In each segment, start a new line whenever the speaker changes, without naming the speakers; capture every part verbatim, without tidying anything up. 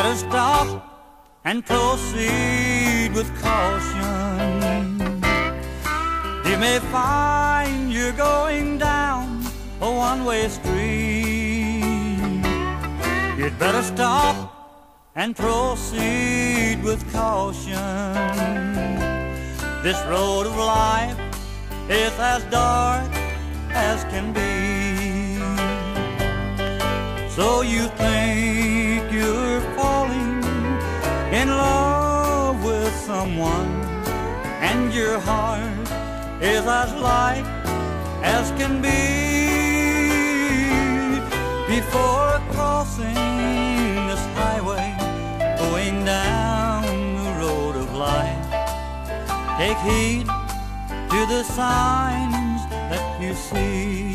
better stop and proceed with caution. You may find you're going down a one-way street. You'd better stop and proceed with caution. This road of life is as dark as can be. So you think you're falling in love with someone, and your heart is as light as can be. Before crossing this highway, going down the road of life, take heed to the signs that you see.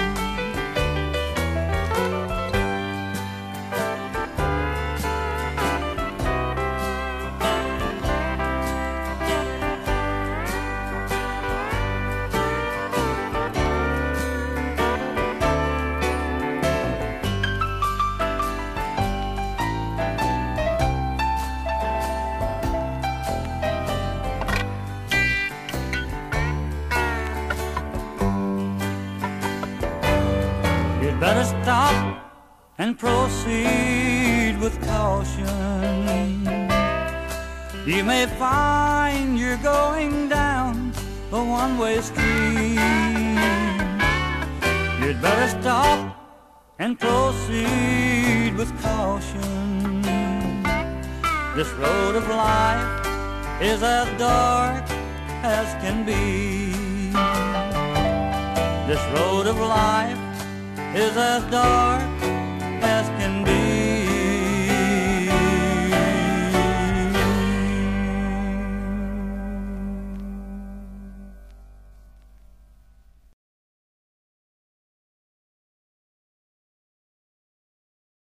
Better stop and proceed with caution. You may find you're going down a one-way street. You'd better stop and proceed with caution. This road of life is as dark as can be. This road of life is as dark